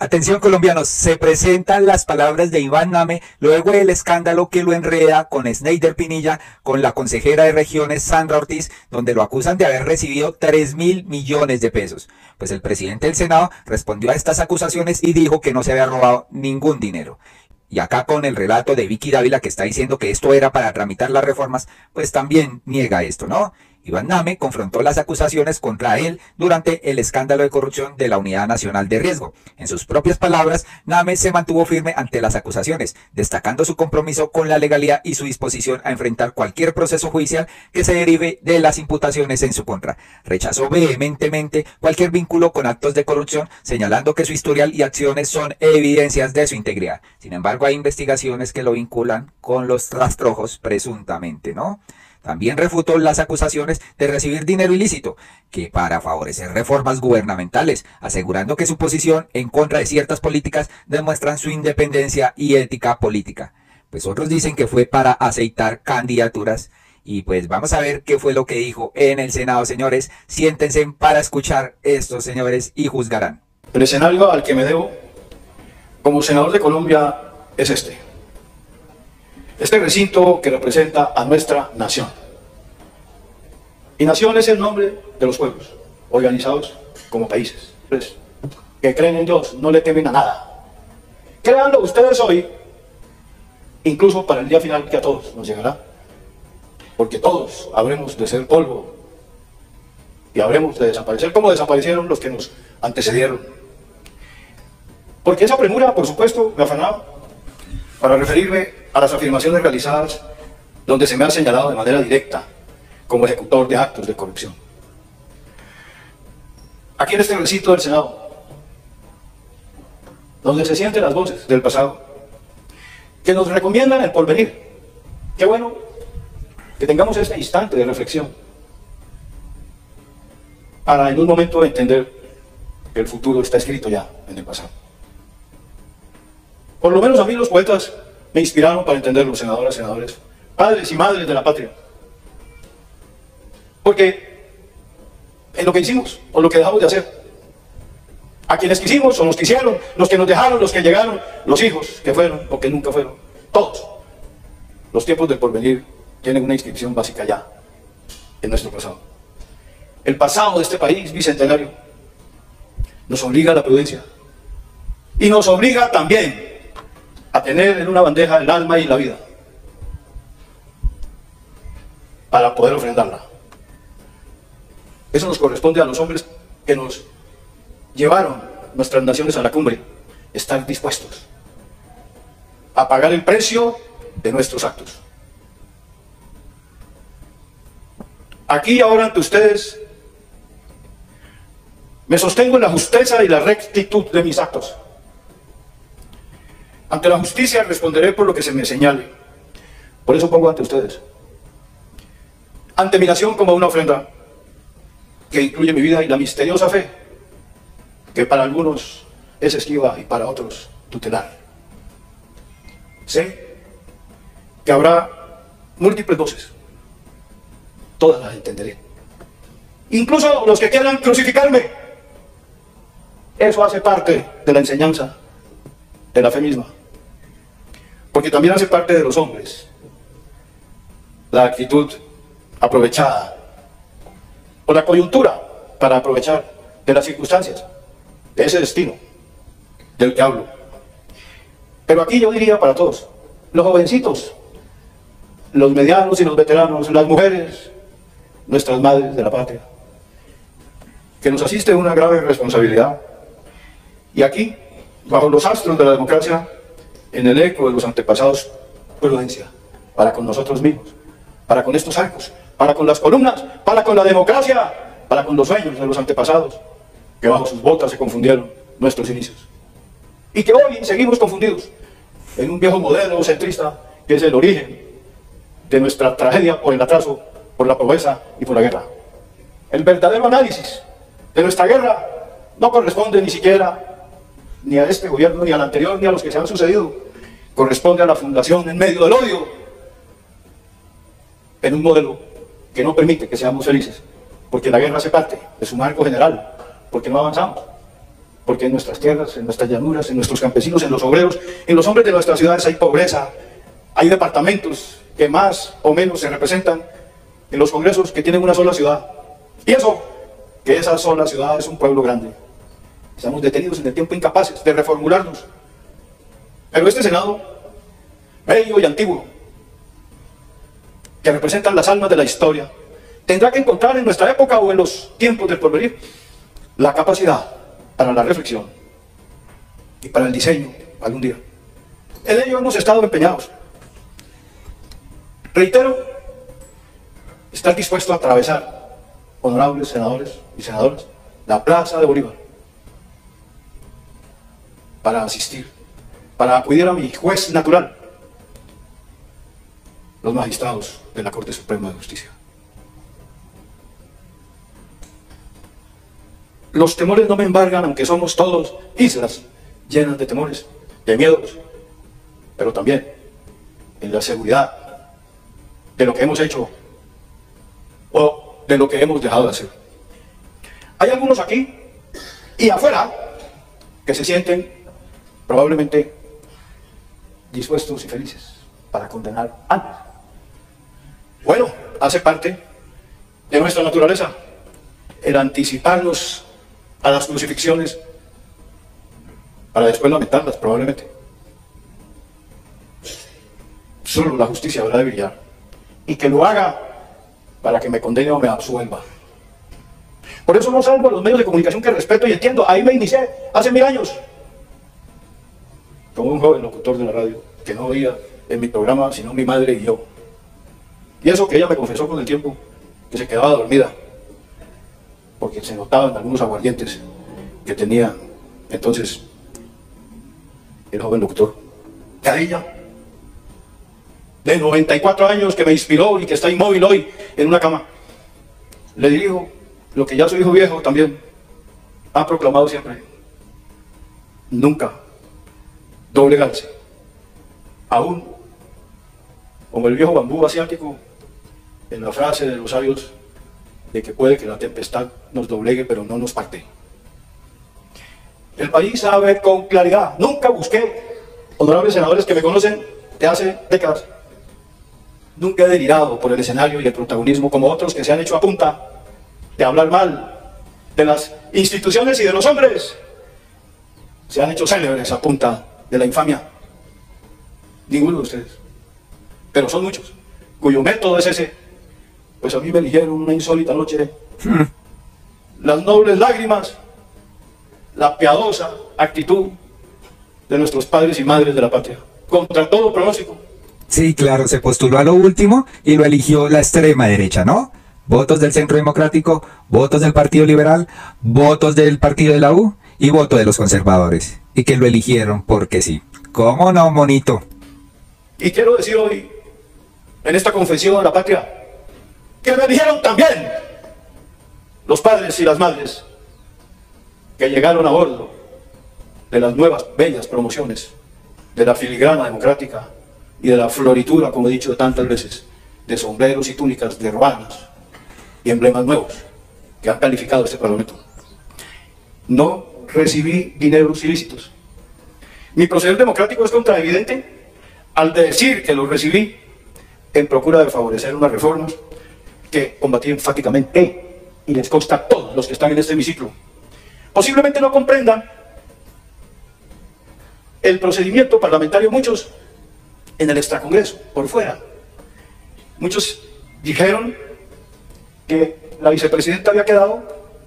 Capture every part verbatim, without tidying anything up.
Atención colombianos, se presentan las palabras de Iván Name luego del escándalo que lo enreda con Sneider Pinilla, con la consejera de regiones Sandra Ortiz, donde lo acusan de haber recibido tres mil millones de pesos. Pues el presidente del Senado respondió a estas acusaciones y dijo que no se había robado ningún dinero. Y acá con el relato de Vicky Dávila, que está diciendo que esto era para tramitar las reformas, pues también niega esto, ¿no? Iván Name confrontó las acusaciones contra él durante el escándalo de corrupción de la Unidad Nacional de Riesgo. En sus propias palabras, Name se mantuvo firme ante las acusaciones, destacando su compromiso con la legalidad y su disposición a enfrentar cualquier proceso judicial que se derive de las imputaciones en su contra. Rechazó vehementemente cualquier vínculo con actos de corrupción, señalando que su historial y acciones son evidencias de su integridad. Sin embargo, hay investigaciones que lo vinculan con los rastrojos presuntamente, ¿no? También refutó las acusaciones de recibir dinero ilícito, que para favorecer reformas gubernamentales, asegurando que su posición en contra de ciertas políticas demuestran su independencia y ética política. Pues otros dicen que fue para aceitar candidaturas. Y pues vamos a ver qué fue lo que dijo en el Senado, señores. Siéntense para escuchar estos señores y juzgarán. El escenario al que me debo como senador de Colombia es este. Este recinto que representa a nuestra nación. Y nación es el nombre de los pueblos, organizados como países, que creen en Dios, no le temen a nada. Créanlo ustedes hoy, incluso para el día final que a todos nos llegará, porque todos habremos de ser polvo y habremos de desaparecer como desaparecieron los que nos antecedieron. Porque esa premura, por supuesto, me afanaba para referirme a las afirmaciones realizadas donde se me ha señalado de manera directa como ejecutor de actos de corrupción. Aquí en este recinto del Senado, donde se sienten las voces del pasado, que nos recomiendan el porvenir. Qué bueno que tengamos este instante de reflexión para en un momento entender que el futuro está escrito ya en el pasado. Por lo menos a mí los poetas me inspiraron para entenderlo, senadoras, senadores, padres y madres de la patria. Porque en lo que hicimos o lo que dejamos de hacer, a quienes quisimos o nos quisieron, los que nos dejaron, los que llegaron, los hijos que fueron o que nunca fueron, todos los tiempos del porvenir tienen una inscripción básica ya en nuestro pasado. El pasado de este país bicentenario nos obliga a la prudencia y nos obliga también a tener en una bandeja el alma y la vida para poder ofrendarla. Eso nos corresponde a los hombres que nos llevaron nuestras naciones a la cumbre, estar dispuestos a pagar el precio de nuestros actos. Aquí ahora ante ustedes me sostengo en la justeza y la rectitud de mis actos. Ante la justicia responderé por lo que se me señale. Por eso pongo ante ustedes, ante mi nación, como una ofrenda que incluye mi vida y la misteriosa fe, que para algunos es esquiva y para otros tutelar. Sé que habrá múltiples voces, todas las entenderé. Incluso los que quieran crucificarme. Eso hace parte de la enseñanza de la fe misma. Porque también hace parte de los hombres la actitud aprovechada o la coyuntura para aprovechar de las circunstancias, de ese destino del que hablo. Pero aquí yo diría para todos, los jovencitos, los medianos y los veteranos, las mujeres, nuestras madres de la patria, que nos asiste una grave responsabilidad. Y aquí, bajo los astros de la democracia, en el eco de los antepasados, prudencia, para con nosotros mismos, para con estos arcos, para con las columnas, para con la democracia, para con los sueños de los antepasados, que bajo sus botas se confundieron nuestros inicios. Y que hoy seguimos confundidos en un viejo modelo centrista que es el origen de nuestra tragedia por el atraso, por la pobreza y por la guerra. El verdadero análisis de nuestra guerra no corresponde ni siquiera ni a este gobierno, ni al anterior, ni a los que se han sucedido. Corresponde a la fundación en medio del odio, en un modelo que no permite que seamos felices, porque la guerra hace parte de su marco general, porque no avanzamos. porque en nuestras tierras, en nuestras llanuras, en nuestros campesinos, en los obreros, en los hombres de nuestras ciudades hay pobreza, hay departamentos que más o menos se representan en los congresos que tienen una sola ciudad. Y eso, que esa sola ciudad es un pueblo grande. Estamos detenidos en el tiempo, incapaces de reformularnos. Pero este Senado, bello y antiguo, que representan las almas de la historia, tendrá que encontrar en nuestra época o en los tiempos del porvenir la capacidad para la reflexión y para el diseño algún día. En ello hemos estado empeñados. Reitero, estar dispuesto a atravesar, honorables senadores y senadoras, la Plaza de Bolívar para asistir, para acudir a mi juez natural, los magistrados de la Corte Suprema de Justicia. Los temores no me embargan, aunque somos todos islas llenas de temores, de miedos, pero también en la seguridad de lo que hemos hecho o de lo que hemos dejado de hacer. Hay algunos aquí y afuera que se sienten probablemente dispuestos y felices para condenar antes. Bueno, hace parte de nuestra naturaleza el anticiparnos a las crucifixiones para después lamentarlas probablemente. Solo la justicia habrá de brillar, y que lo haga para que me condene o me absuelva. Por eso no salgo a los medios de comunicación que respeto y entiendo. Ahí me inicié hace mil años como un joven locutor de la radio que no oía en mi programa sino mi madre y yo. Y eso que ella me confesó con el tiempo, que se quedaba dormida porque se notaban algunos aguardientes que tenía entonces el joven locutor. A ella, de noventa y cuatro años, que me inspiró y que está inmóvil hoy en una cama, le dirijo lo que ya su hijo viejo también ha proclamado siempre: nunca doblegarse, aún como el viejo bambú asiático en la frase de los sabios de que puede que la tempestad nos doblegue pero no nos parte. El país sabe con claridad, nunca busqué, honorables senadores que me conocen de hace décadas, nunca he delirado por el escenario y el protagonismo como otros que se han hecho a punta de hablar mal de las instituciones y de los hombres. Se han hecho célebres a punta de la infamia. Ninguno de ustedes, pero son muchos, cuyo método es ese. Pues a mí me eligieron una insólita noche. Las nobles lágrimas, la piadosa actitud de nuestros padres y madres de la patria, contra todo pronóstico. Sí, claro, se postuló a lo último y lo eligió la extrema derecha, ¿no? Votos del Centro Democrático, votos del Partido Liberal, votos del Partido de la U y voto de los conservadores. Y que lo eligieron porque sí. ¿Cómo no, monito? Y quiero decir hoy, en esta confesión a la patria, que me eligieron también los padres y las madres que llegaron a bordo de las nuevas bellas promociones de la filigrana democrática y de la floritura, como he dicho tantas veces, de sombreros y túnicas de hermanas y emblemas nuevos que han calificado este Parlamento. No recibí dineros ilícitos. Mi proceder democrático es contraevidente al decir que los recibí en procura de favorecer unas reformas que combatí enfáticamente, y les consta a todos los que están en este hemiciclo. Posiblemente no comprendan el procedimiento parlamentario, muchos en el extracongreso, por fuera. Muchos dijeron que la vicepresidenta había quedado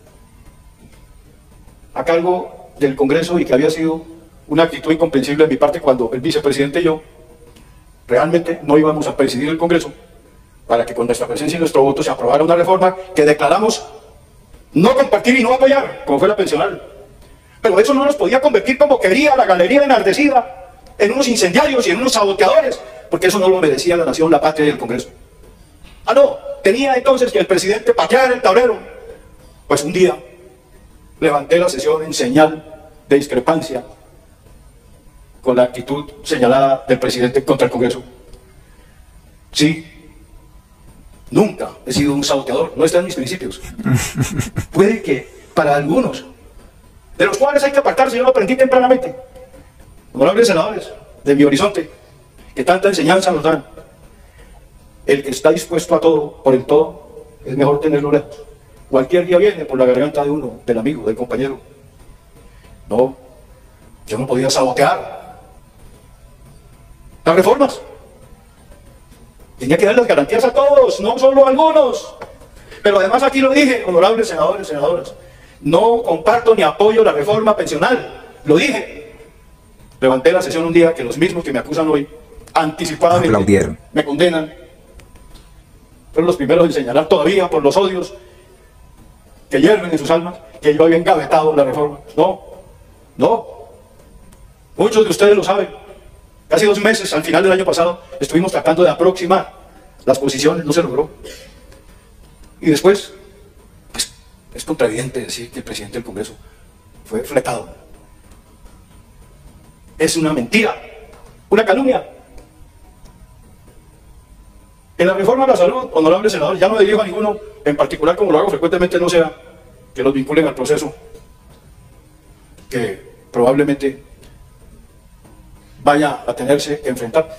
a cargo del Congreso y que había sido una actitud incomprensible de mi parte cuando el vicepresidente y yo realmente no íbamos a presidir el Congreso para que con nuestra presencia y nuestro voto se aprobara una reforma que declaramos no compartir y no apoyar, como fue la pensional. Pero eso no nos podía convertir, como quería la galería enardecida, en unos incendiarios y en unos saboteadores, porque eso no lo merecía la nación, la patria y el Congreso. Ah, no, tenía entonces que el presidente patear el tablero. Pues un día levanté la sesión en señal de discrepancia con la actitud señalada del presidente contra el Congreso. Sí, nunca he sido un saboteador, no está en mis principios. Puede que para algunos de los cuales hay que apartarse. Yo lo aprendí tempranamente. Honorables senadores de mi horizonte, que tanta enseñanza nos dan. El que está dispuesto a todo, por el todo, es mejor tenerlo lejos. Cualquier día viene por la garganta de uno, del amigo, del compañero. No, yo no podía sabotear las reformas. Tenía que dar las garantías a todos, no solo a algunos. Pero además aquí lo dije, honorables senadores, senadoras, no comparto ni apoyo la reforma pensional. Lo dije. Levanté la sesión un día que los mismos que me acusan hoy, anticipadamente, aplaudieron, me condenan. Fueron los primeros en señalar todavía por los odios que hierven en sus almas, que yo había engavetado la reforma. No, no. Muchos de ustedes lo saben. Casi dos meses, al final del año pasado, estuvimos tratando de aproximar las posiciones, no se logró. Y después, pues, es contraevidente decir que el presidente del Congreso fue fletado. Es una mentira, una calumnia. En la reforma a la salud, honorable senador, ya no me dirijo a ninguno en particular, como lo hago frecuentemente, no sea que los vinculen al proceso que probablemente vaya a tenerse que enfrentar.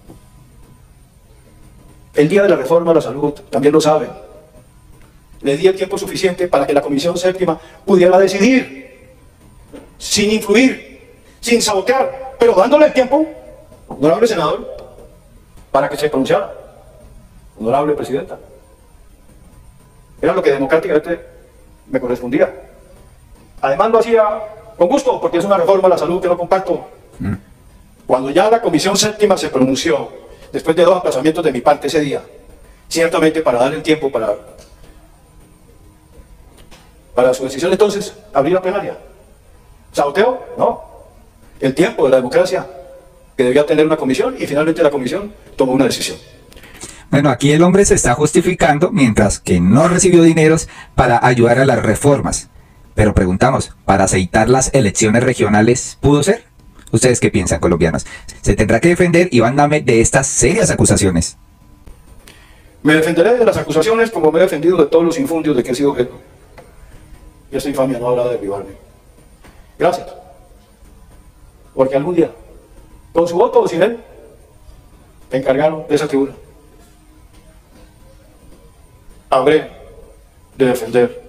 El día de la reforma a la salud, también lo saben, le di el tiempo suficiente para que la Comisión Séptima pudiera decidir, sin influir, sin sabotear, pero dándole el tiempo, honorable senador, para que se pronunciara. Honorable presidenta, era lo que democráticamente me correspondía. Además lo hacía con gusto, porque es una reforma a la salud que no comparto. Mm. Cuando ya la Comisión Séptima se pronunció, después de dos aplazamientos de mi parte ese día, ciertamente para dar el tiempo para, para su decisión, entonces, abrir la plenaria. ¿Saboteo? No. El tiempo de la democracia que debía tener una comisión, y finalmente la comisión tomó una decisión. Bueno, aquí el hombre se está justificando mientras que no recibió dineros para ayudar a las reformas. Pero preguntamos, ¿para aceitar las elecciones regionales pudo ser? ¿Ustedes qué piensan, colombianos? ¿Se tendrá que defender Iván Name de estas serias acusaciones? Me defenderé de las acusaciones como me he defendido de todos los infundios de que he sido objeto. Y esta infamia no habrá de derribarme. Gracias. Porque algún día, con su voto o sin él, me encargaron de esa tribuna. Habré de defender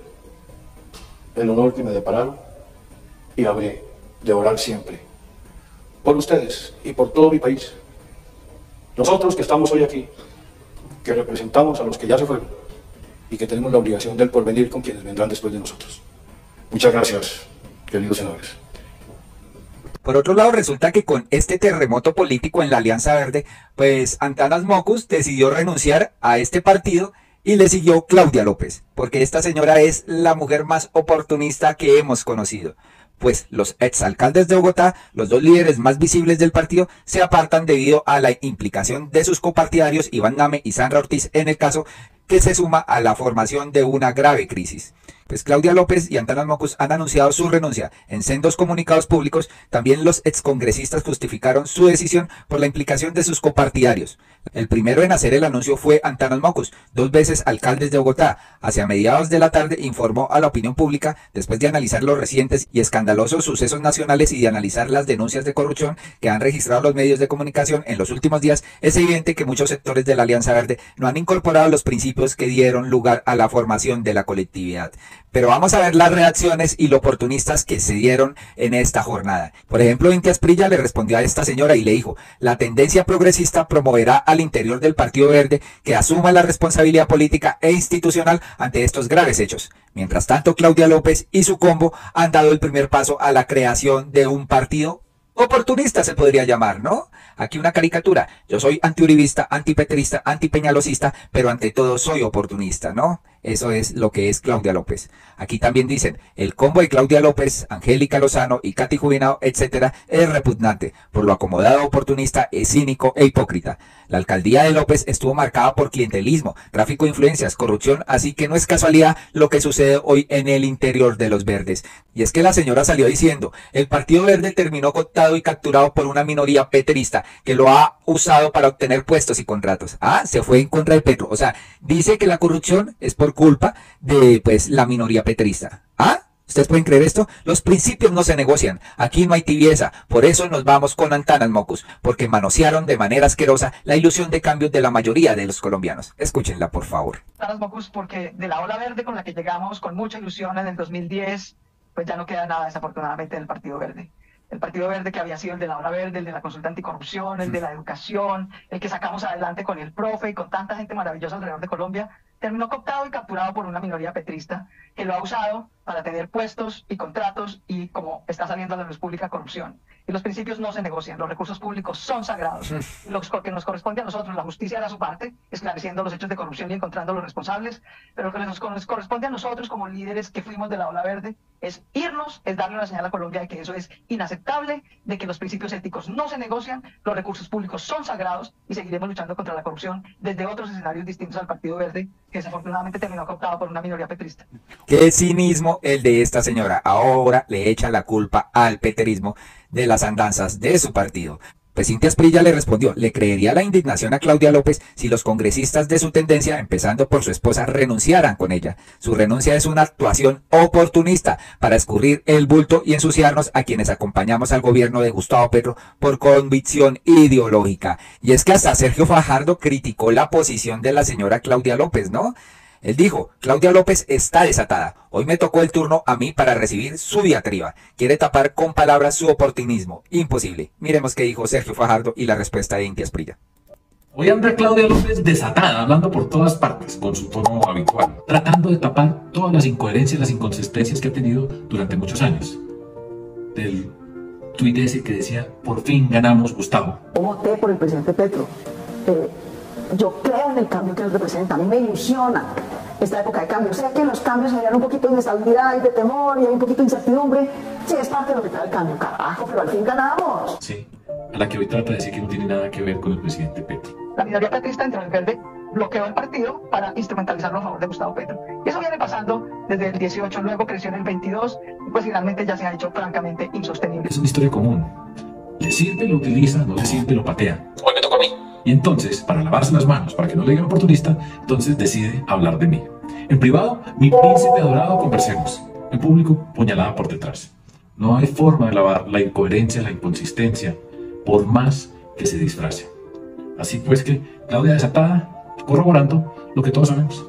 el honor que me depararon y habré de orar siempre por ustedes y por todo mi país. Nosotros que estamos hoy aquí, que representamos a los que ya se fueron y que tenemos la obligación del porvenir con quienes vendrán después de nosotros. Muchas gracias, queridos senadores. Por otro lado, resulta que con este terremoto político en la Alianza Verde, pues Antanas Mockus decidió renunciar a este partido y le siguió Claudia López, porque esta señora es la mujer más oportunista que hemos conocido. Pues los exalcaldes de Bogotá, los dos líderes más visibles del partido, se apartan debido a la implicación de sus copartidarios Iván Name y Sandra Ortiz en el caso, que se suma a la formación de una grave crisis. Pues Claudia López y Antanas Mockus han anunciado su renuncia en sendos comunicados públicos. También los excongresistas justificaron su decisión por la implicación de sus copartidarios. El primero en hacer el anuncio fue Antanas Mockus, dos veces alcalde de Bogotá. Hacia mediados de la tarde informó a la opinión pública, después de analizar los recientes y escandalosos sucesos nacionales y de analizar las denuncias de corrupción que han registrado los medios de comunicación en los últimos días, es evidente que muchos sectores de la Alianza Verde no han incorporado los principios que dieron lugar a la formación de la colectividad. Pero vamos a ver las reacciones y lo oportunistas que se dieron en esta jornada. Por ejemplo, Inti Asprilla le respondió a esta señora y le dijo: la tendencia progresista promoverá al interior del Partido Verde que asuma la responsabilidad política e institucional ante estos graves hechos. Mientras tanto, Claudia López y su combo han dado el primer paso a la creación de un partido oportunista, se podría llamar, ¿no? Aquí una caricatura: yo soy antiuribista, antipetrista, antipeñalosista, pero ante todo soy oportunista, ¿no? Eso es lo que es Claudia López. Aquí también dicen, el combo de Claudia López, Angélica Lozano y Katy Jubinao, etcétera, es repugnante, por lo acomodado oportunista, es cínico e hipócrita. La alcaldía de López estuvo marcada por clientelismo, tráfico de influencias, corrupción, así que no es casualidad lo que sucede hoy en el interior de los verdes. Y es que la señora salió diciendo, el Partido Verde terminó cooptado y capturado por una minoría peterista que lo ha usado para obtener puestos y contratos. Ah, se fue en contra de Petro. O sea, dice que la corrupción es por culpa de, pues, la minoría petrista. Ah, ¿Ustedes pueden creer esto? Los principios no se negocian. Aquí no hay tibieza. Por eso nos vamos con Antanas Mocus. Porque manosearon de manera asquerosa la ilusión de cambios de la mayoría de los colombianos. Escúchenla, por favor. Antanas Mocus, porque de la ola verde con la que llegamos con mucha ilusión en el dos mil diez, pues ya no queda nada desafortunadamente del Partido Verde. El Partido Verde que había sido el de la ola verde, el de la consulta anticorrupción, el de la educación, el que sacamos adelante con el profe y con tanta gente maravillosa alrededor de Colombia, terminó cooptado y capturado por una minoría petrista que lo ha usado para tener puestos y contratos y, como está saliendo a la luz pública, corrupción. Y los principios no se negocian, los recursos públicos son sagrados. Lo que nos corresponde a nosotros, la justicia hará su parte, esclareciendo los hechos de corrupción y encontrando a los responsables, pero lo que nos corresponde a nosotros como líderes que fuimos de la ola verde es irnos, es darle una señal a Colombia de que eso es inaceptable, de que los principios éticos no se negocian, los recursos públicos son sagrados y seguiremos luchando contra la corrupción desde otros escenarios distintos al Partido Verde, que desafortunadamente terminó cooptado por una minoría petrista. Qué cinismo el de esta señora. Ahora le echa la culpa al petrismo de las andanzas de su partido. Pues Cintia Asprilla le respondió, le creería la indignación a Claudia López si los congresistas de su tendencia, empezando por su esposa, renunciaran con ella. Su renuncia es una actuación oportunista para escurrir el bulto y ensuciarnos a quienes acompañamos al gobierno de Gustavo Petro por convicción ideológica. Y es que hasta Sergio Fajardo criticó la posición de la señora Claudia López, ¿no? Él dijo, Claudia López está desatada. Hoy me tocó el turno a mí para recibir su diatriba. Quiere tapar con palabras su oportunismo. Imposible. Miremos qué dijo Sergio Fajardo y la respuesta de Cintia Asprilla. Hoy anda Claudia López desatada, hablando por todas partes, con su tono habitual, tratando de tapar todas las incoherencias, las inconsistencias que ha tenido durante muchos años. Del tuit ese que decía, por fin ganamos, Gustavo. Yo voté por el presidente Petro. Eh, yo creo en el cambio que nos representa. A mí me ilusiona esta época de cambio. Sé que los cambios generan un poquito de inestabilidad y de temor y hay un poquito de incertidumbre. Sí, es parte de lo que trae el cambio, carajo, pero al fin ganamos. Sí, a la que hoy trata de decir que no tiene nada que ver con el presidente Petro. La minoría petrista entre el verde bloqueó el partido para instrumentalizarlo a favor de Gustavo Petro. Y eso viene pasando desde el dieciocho, luego creció en el veintidós y pues finalmente ya se ha hecho francamente insostenible. Es una historia común. Le sirve, lo utiliza, no le sirve, lo patea. Hoy me tocó a mí. Y entonces, para lavarse las manos, para que no le digan oportunista, entonces decide hablar de mí. En privado, mi príncipe adorado, conversemos. En público, puñalada por detrás. No hay forma de lavar la incoherencia, la inconsistencia, por más que se disfrace. Así pues que Claudia desatada, corroborando lo que todos sabemos.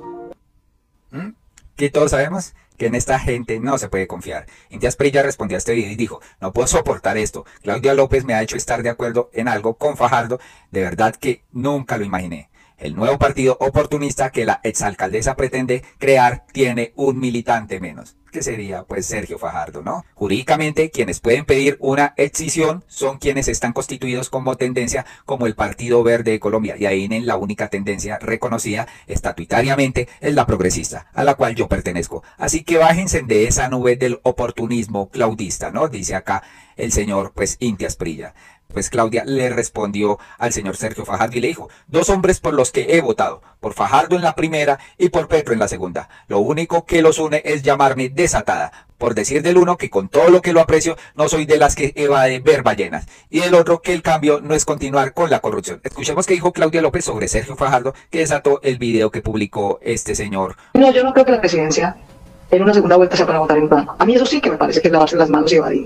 ¿Mm? ¿Qué todos sabemos? Que en esta gente no se puede confiar. Cintia Asprilla respondió a este video y dijo, no puedo soportar esto. Claudia López me ha hecho estar de acuerdo en algo con Fajardo. De verdad que nunca lo imaginé. El nuevo partido oportunista que la exalcaldesa pretende crear tiene un militante menos, que sería pues Sergio Fajardo, ¿no? Jurídicamente, quienes pueden pedir una escisión son quienes están constituidos como tendencia como el Partido Verde de Colombia, y ahí en la única tendencia reconocida estatutariamente es la progresista, a la cual yo pertenezco. Así que bájense de esa nube del oportunismo claudista, ¿no? Dice acá el señor pues Cintia Asprilla. Pues Claudia le respondió al señor Sergio Fajardo y le dijo, dos hombres por los que he votado, por Fajardo en la primera y por Petro en la segunda. Lo único que los une es llamarme desatada, por decir del uno que con todo lo que lo aprecio no soy de las que evade ver ballenas, y del otro que el cambio no es continuar con la corrupción. Escuchemos qué dijo Claudia López sobre Sergio Fajardo, que desató el video que publicó este señor. No, yo no creo que la presidencia en una segunda vuelta sea para votar en blanco. A mí eso sí que me parece que es lavarse las manos y evadir.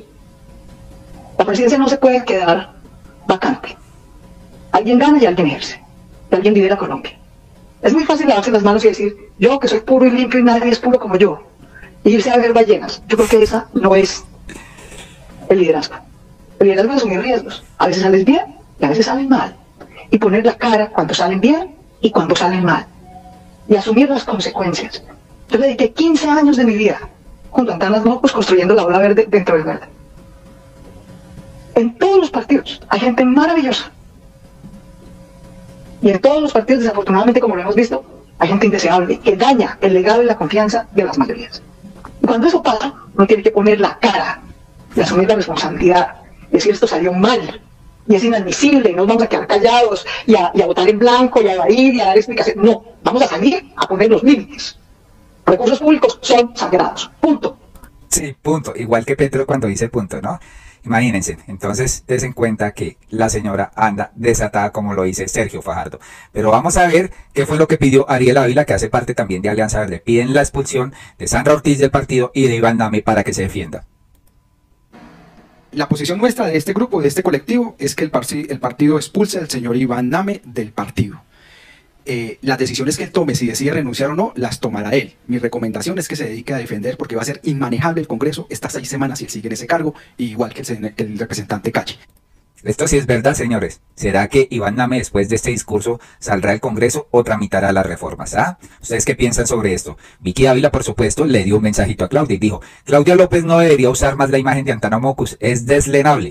La presidencia no se puede quedar vacante. Alguien gana y alguien ejerce. Y alguien lidera Colombia. Es muy fácil lavarse las manos y decir, yo que soy puro y limpio y nadie es puro como yo. Y irse a ver ballenas. Yo creo que esa no es el liderazgo. El liderazgo es asumir riesgos. A veces sales bien y a veces salen mal. Y poner la cara cuando salen bien y cuando salen mal. Y asumir las consecuencias. Yo le dediqué quince años de mi vida junto a Antanas Mocus construyendo la ola verde dentro del verde. En todos los partidos hay gente maravillosa. Y en todos los partidos, desafortunadamente, como lo hemos visto, hay gente indeseable que daña el legado y la confianza de las mayorías. Y cuando eso pasa, uno tiene que poner la cara y asumir la responsabilidad. Decir, esto salió mal y es inadmisible, no nos vamos a quedar callados y a, y a votar en blanco y a evadir y a dar explicaciones. No, vamos a salir a poner los límites. Recursos públicos son sagrados. Punto. Sí, punto. Igual que Petro cuando dice punto, ¿no? Imagínense, entonces des en cuenta que la señora anda desatada como lo dice Sergio Fajardo. Pero vamos a ver qué fue lo que pidió Ariel Ávila, que hace parte también de Alianza Verde. Piden la expulsión de Sandra Ortiz del partido y de Iván Name para que se defienda. La posición nuestra de este grupo, de este colectivo, es que el, el partido expulse al señor Iván Name del partido. Eh, las decisiones que él tome, si decide renunciar o no, las tomará él. Mi recomendación es que se dedique a defender, porque va a ser inmanejable el Congreso estas seis semanas si él sigue en ese cargo, igual que el, que el representante Calle. Esto sí es verdad, señores. ¿Será que Iván Name después de este discurso saldrá del Congreso o tramitará las reformas? ¿Ah? ¿Ustedes qué piensan sobre esto? Vicky Ávila, por supuesto, le dio un mensajito a Claudia y dijo: Claudia López no debería usar más la imagen de Antana Mockus, es deslenable.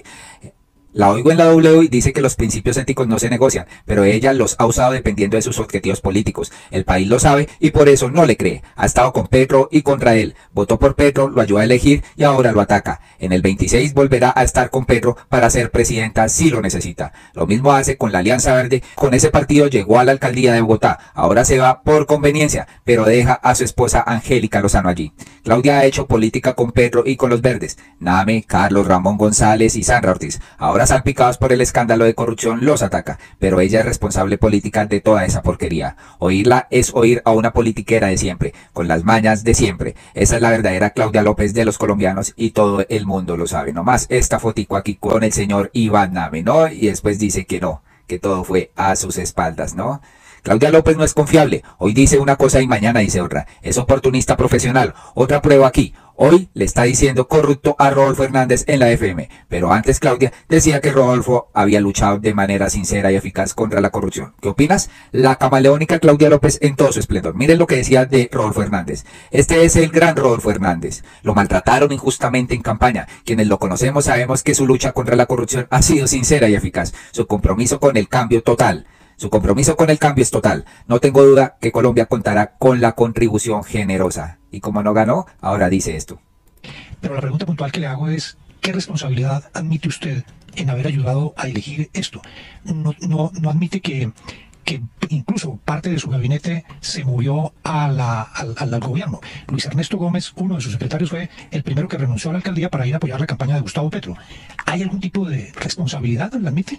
La oigo en la W y dice que los principios éticos no se negocian, pero ella los ha usado dependiendo de sus objetivos políticos. El país lo sabe y por eso no le cree. Ha estado con Petro y contra él. Votó por Petro, lo ayudó a elegir y ahora lo ataca. En el veintiséis volverá a estar con Petro para ser presidenta si lo necesita. Lo mismo hace con la Alianza Verde. Con ese partido llegó a la alcaldía de Bogotá. Ahora se va por conveniencia, pero deja a su esposa Angélica Lozano allí. Claudia ha hecho política con Petro y con los verdes. Name, Carlos Ramón González y Sandra Ortiz. Ahora salpicados por el escándalo de corrupción los ataca, pero ella es responsable política de toda esa porquería. Oírla es oír a una politiquera de siempre, con las mañas de siempre. Esa es la verdadera Claudia López de los colombianos y todo el mundo lo sabe. Nomás esta fotico aquí con el señor Iván Name, ¿no? Y después dice que no, que todo fue a sus espaldas, ¿no? Claudia López no es confiable. Hoy dice una cosa y mañana dice otra. Es oportunista profesional. Otra prueba aquí. Hoy le está diciendo corrupto a Rodolfo Hernández en la F M. Pero antes Claudia decía que Rodolfo había luchado de manera sincera y eficaz contra la corrupción. ¿Qué opinas? La camaleónica Claudia López en todo su esplendor. Miren lo que decía de Rodolfo Hernández. Este es el gran Rodolfo Hernández. Lo maltrataron injustamente en campaña. Quienes lo conocemos sabemos que su lucha contra la corrupción ha sido sincera y eficaz. Su compromiso con el cambio total. Su compromiso con el cambio es total. No tengo duda que Colombia contará con la contribución generosa. Y como no ganó, ahora dice esto. Pero la pregunta puntual que le hago es, ¿qué responsabilidad admite usted en haber ayudado a elegir esto? No, no, no admite que, que incluso parte de su gabinete se movió a la, al, al gobierno. Luis Ernesto Gómez, uno de sus secretarios, fue el primero que renunció a la alcaldía para ir a apoyar la campaña de Gustavo Petro. ¿Hay algún tipo de responsabilidad? ¿La admite?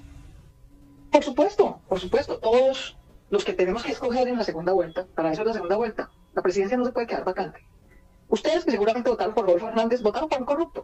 Por supuesto, por supuesto, todos los que tenemos que escoger en la segunda vuelta, para eso es la segunda vuelta, la presidencia no se puede quedar vacante. Ustedes que seguramente votaron por Rodolfo Hernández, votaron por un corrupto.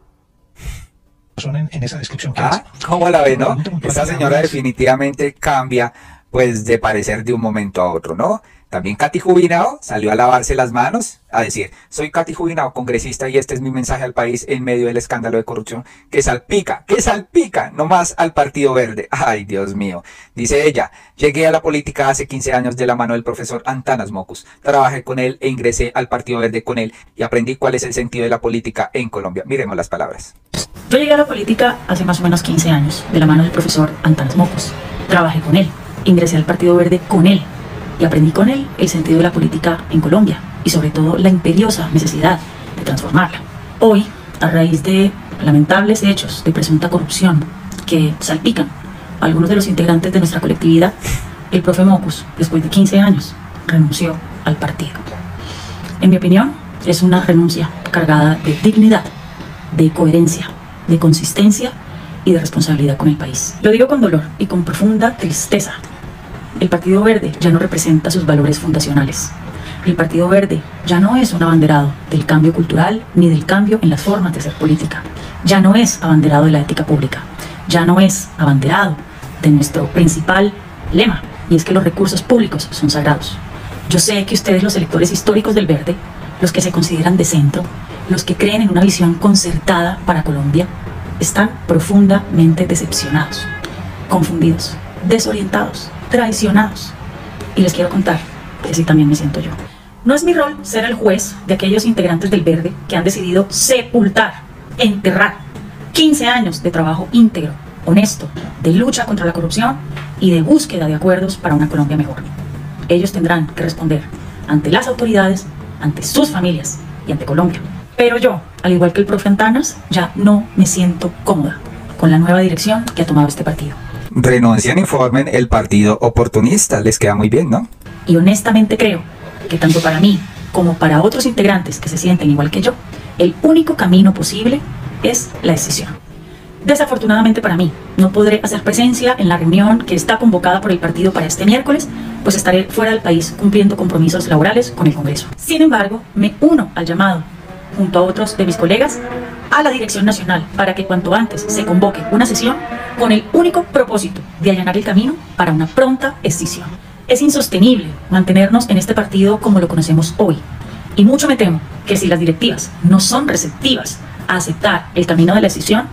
Son en, en esa descripción que Ah, hace. ¿cómo la ve, no? Esta señora definitivamente cambia, pues, de parecer de un momento a otro, ¿no? También Katy Jubinao salió a lavarse las manos, a decir: soy Katy Jubinao, congresista, y este es mi mensaje al país en medio del escándalo de corrupción que salpica, que salpica nomás al Partido Verde. Ay, Dios mío. Dice ella: llegué a la política hace quince años de la mano del profesor Antanas Mockus. Trabajé con él e ingresé al Partido Verde con él y aprendí cuál es el sentido de la política en Colombia. Miremos las palabras. Yo llegué a la política hace más o menos quince años de la mano del profesor Antanas Mockus. Trabajé con él, ingresé al Partido Verde con él y aprendí con él el sentido de la política en Colombia y sobre todo la imperiosa necesidad de transformarla. Hoy, a raíz de lamentables hechos de presunta corrupción que salpican a algunos de los integrantes de nuestra colectividad, el profe Mockus, después de quince años, renunció al partido. En mi opinión, es una renuncia cargada de dignidad, de coherencia, de consistencia y de responsabilidad con el país. Lo digo con dolor y con profunda tristeza. El Partido Verde ya no representa sus valores fundacionales. El Partido Verde ya no es un abanderado del cambio cultural ni del cambio en las formas de hacer política. Ya no es abanderado de la ética pública. Ya no es abanderado de nuestro principal lema, y es que los recursos públicos son sagrados. Yo sé que ustedes, los electores históricos del Verde, los que se consideran de centro, los que creen en una visión concertada para Colombia, están profundamente decepcionados, confundidos, desorientados, traicionados. Y les quiero contar que así también me siento yo. No es mi rol ser el juez de aquellos integrantes del Verde que han decidido sepultar, enterrar quince años de trabajo íntegro, honesto, de lucha contra la corrupción y de búsqueda de acuerdos para una Colombia mejor. Ellos tendrán que responder ante las autoridades, ante sus familias y ante Colombia. Pero yo, al igual que el profe Antanas, ya no me siento cómoda con la nueva dirección que ha tomado este partido. Renuncian y formen el partido oportunista. Les queda muy bien, ¿no? Y honestamente creo que tanto para mí como para otros integrantes que se sienten igual que yo, el único camino posible es la decisión. Desafortunadamente para mí, no podré hacer presencia en la reunión que está convocada por el partido para este miércoles, pues estaré fuera del país cumpliendo compromisos laborales con el Congreso. Sin embargo, me uno al llamado, junto a otros de mis colegas, a la Dirección Nacional para que cuanto antes se convoque una sesión con el único propósito de allanar el camino para una pronta escisión. Es insostenible mantenernos en este partido como lo conocemos hoy, y mucho me temo que si las directivas no son receptivas a aceptar el camino de la escisión,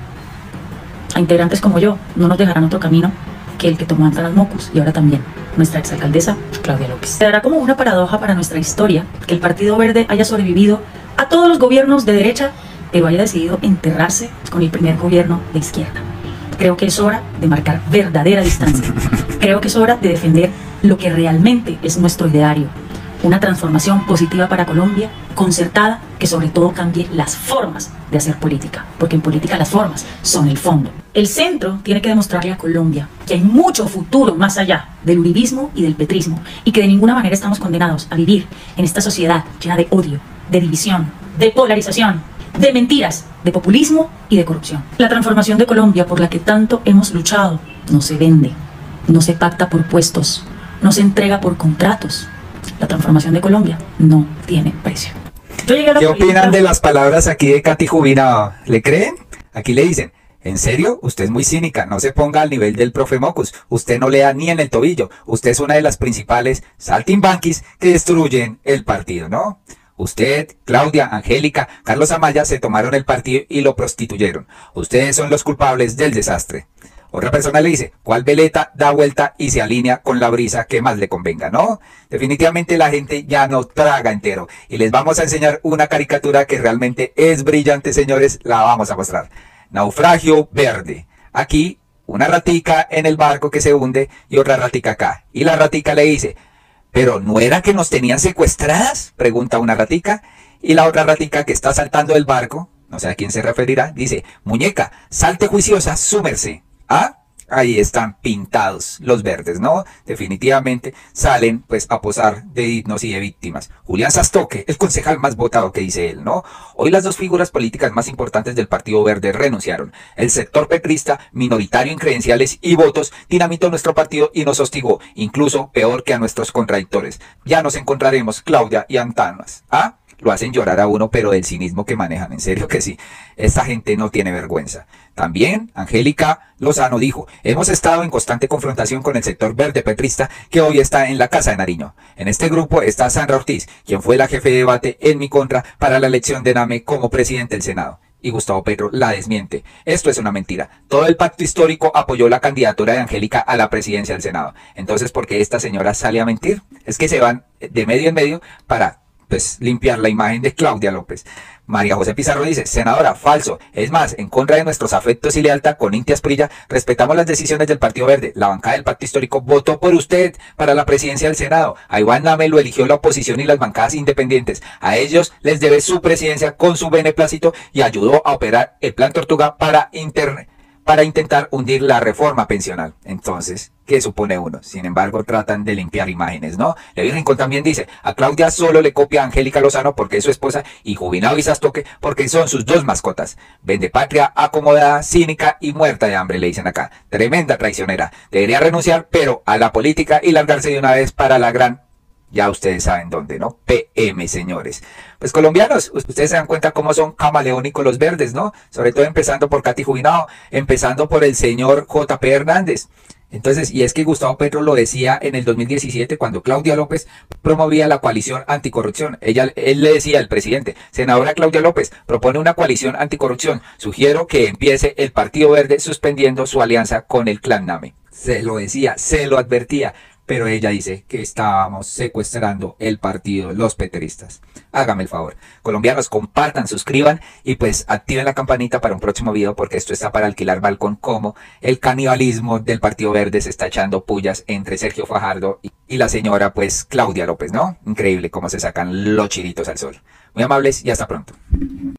a integrantes como yo no nos dejarán otro camino que el que tomó Antanas Mockus y ahora también nuestra exalcaldesa Claudia López. Se dará como una paradoja para nuestra historia que el Partido Verde haya sobrevivido a todos los gobiernos de derecha, pero haya decidido enterrarse con el primer gobierno de izquierda. Creo que es hora de marcar verdadera distancia. Creo que es hora de defender lo que realmente es nuestro ideario. Una transformación positiva para Colombia, concertada, que sobre todo cambie las formas de hacer política, porque en política las formas son el fondo. El centro tiene que demostrarle a Colombia que hay mucho futuro más allá del uribismo y del petrismo, y que de ninguna manera estamos condenados a vivir en esta sociedad llena de odio, de división, de polarización, de mentiras, de populismo y de corrupción. La transformación de Colombia por la que tanto hemos luchado no se vende, no se pacta por puestos, no se entrega por contratos. La transformación de Colombia no tiene precio. ¿Qué opinan de las palabras aquí de Katy Jubinado? ¿Le creen? Aquí le dicen, ¿en serio? Usted es muy cínica, no se ponga al nivel del profe Mockus. Usted no le da ni en el tobillo. Usted es una de las principales saltimbanquis que destruyen el partido, ¿no? Usted, Claudia, Angélica, Carlos Amaya se tomaron el partido y lo prostituyeron. Ustedes son los culpables del desastre. Otra persona le dice, ¿cuál veleta da vuelta y se alinea con la brisa que más le convenga? No, definitivamente la gente ya no traga entero. Y les vamos a enseñar una caricatura que realmente es brillante, señores. La vamos a mostrar. Naufragio verde. Aquí, una ratica en el barco que se hunde y otra ratica acá. Y la ratica le dice, ¿pero no era que nos tenían secuestradas? Pregunta una ratica. Y la otra ratica que está saltando del barco, no sé a quién se referirá, dice, muñeca, salte juiciosa, súmerse. Ah, ahí están pintados los verdes, ¿no? Definitivamente salen pues a posar de dignos y de víctimas. Julián Sastoque, el concejal más votado que dice él, ¿no? Hoy las dos figuras políticas más importantes del Partido Verde renunciaron. El sector petrista, minoritario en credenciales y votos, dinamitó nuestro partido y nos hostigó, incluso peor que a nuestros contradictores. Ya nos encontraremos, Claudia y Antanas. ¿Ah? Lo hacen llorar a uno, pero del cinismo que manejan, en serio que sí. Esta gente no tiene vergüenza. También, Angélica Lozano dijo, hemos estado en constante confrontación con el sector verde petrista que hoy está en la Casa de Nariño. En este grupo está Sandra Ortiz, quien fue la jefe de debate en mi contra para la elección de Name como presidente del Senado. Y Gustavo Petro la desmiente. Esto es una mentira. Todo el pacto histórico apoyó la candidatura de Angélica a la presidencia del Senado. Entonces, ¿por qué esta señora sale a mentir? Es que se van de medio en medio para pues limpiar la imagen de Claudia López. María José Pizarro dice, senadora, falso. Es más, en contra de nuestros afectos y lealtad con Inti Asprilla, respetamos las decisiones del Partido Verde. La bancada del Pacto Histórico votó por usted para la presidencia del Senado. A Iván Name lo eligió la oposición y las bancadas independientes. A ellos les debe su presidencia con su beneplácito y ayudó a operar el Plan Tortuga para internet. para intentar hundir la reforma pensional. Entonces, ¿qué supone uno? Sin embargo, tratan de limpiar imágenes, ¿no? Levi Rincón también dice, a Claudia solo le copia a Angélica Lozano porque es su esposa y Jubinado y Sastoque porque son sus dos mascotas. Vende patria, acomodada, cínica y muerta de hambre, le dicen acá. Tremenda traicionera. Debería renunciar, pero a la política y largarse de una vez para la gran... Ya ustedes saben dónde, ¿no? P M, señores. Pues colombianos, ustedes se dan cuenta cómo son camaleónicos los verdes, ¿no? Sobre todo empezando por Katy Jubinado, empezando por el señor J P Hernández. Entonces, y es que Gustavo Petro lo decía en el dos mil diecisiete cuando Claudia López promovía la coalición anticorrupción. Ella, él le decía al presidente, senadora Claudia López propone una coalición anticorrupción. Sugiero que empiece el Partido Verde suspendiendo su alianza con el Clan Name. Se lo decía, se lo advertía. Pero ella dice que estábamos secuestrando el partido, los petristas. Hágame el favor. Colombianos, compartan, suscriban y pues activen la campanita para un próximo video porque esto está para alquilar balcón, como el canibalismo del Partido Verde se está echando pullas entre Sergio Fajardo y, y la señora pues Claudia López, ¿no? Increíble cómo se sacan los chiritos al sol. Muy amables y hasta pronto.